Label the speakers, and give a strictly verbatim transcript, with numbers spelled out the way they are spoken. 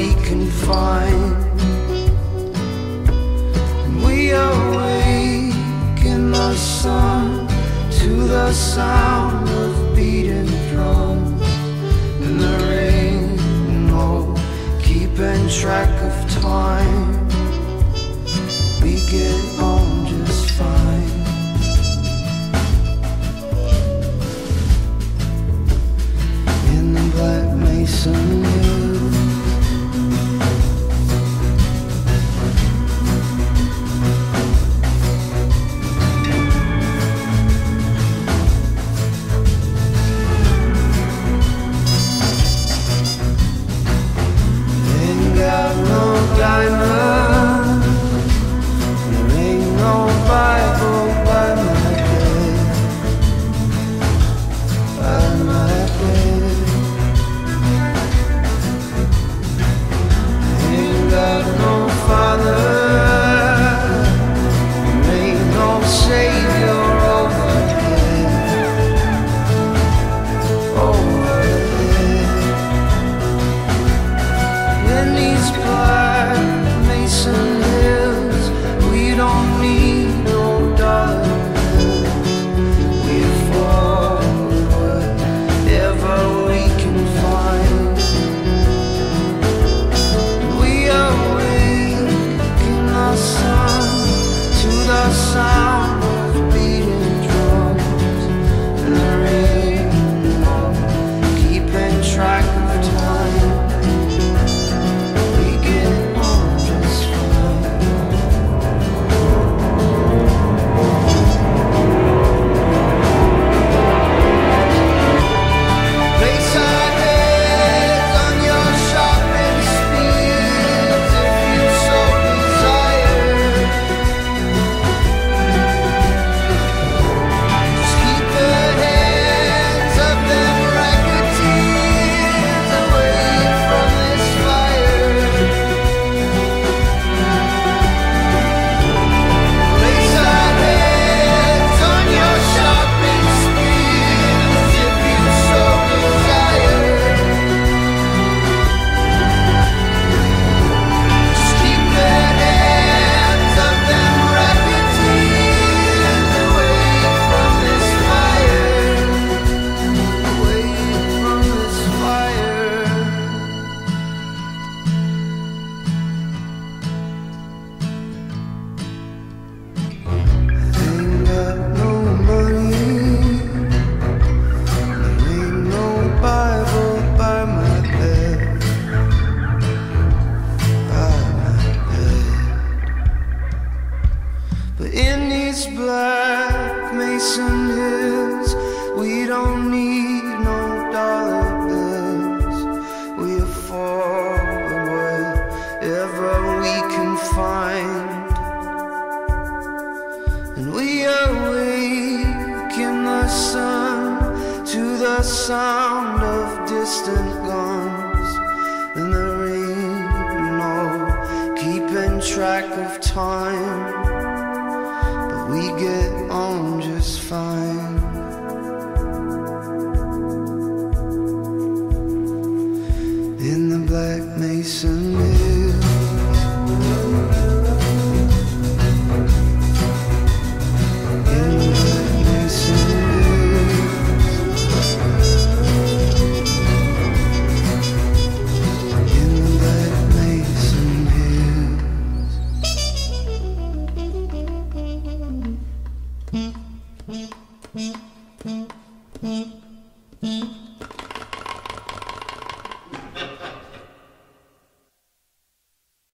Speaker 1: we can find. And we awake in the sun to the sound of beating drums. In the rain, no keeping track of time. We get on just fine. In the Black Mesa Hills, ain't got no diamond, there ain't no Bible by my bed, by my bed. Ain't got no father, there ain't no savior overhead, overhead. In these Black Mesa Hills, we don't need no dollar bill. We afford whatever we can find. We awake in the sun to the sound of beating drums. And the rain, keeping track of time. We get on just fine. Place our heads on your shopping sprees if you so desire. Just keep the hands of them racketeers away from this fire. Place our heads on your shopping sprees if you so desire. Just keep the hands of them racketeers away from this fire, away from this fire. Ain't got no money, there ain't no Bible by my bed, by my bed. But in these Black Mesa Hills, we don't need no dollar bills. We afford whatever we can find. And we awake in the sun to the sound of distant guns. And the rain, no keeping track of time. But we get on just fine. In the Black Mesa Hills. In the Black Mesa Hills. In the Black Mesa Hills.